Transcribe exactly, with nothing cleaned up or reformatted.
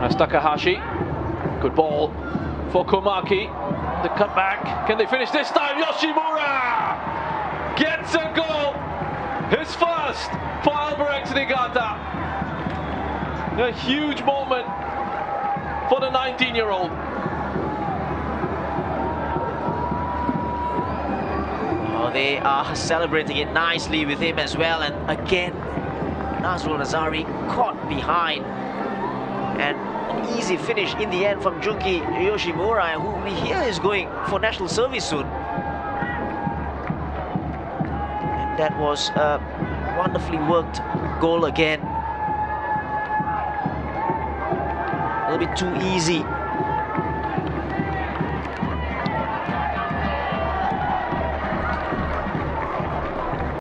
That's Takahashi. Good ball for Komaki. The cutback. Can they finish this time? Yoshimura gets a goal. His first for Albirex Niigata. A huge moment for the nineteen-year-old. Oh, they are celebrating it nicely with him as well. And again, Nazrul Nazari caught behind. And an easy finish in the end from Junki Yoshimura, who we hear is going for national service soon. And that was a wonderfully worked goal again. A little bit too easy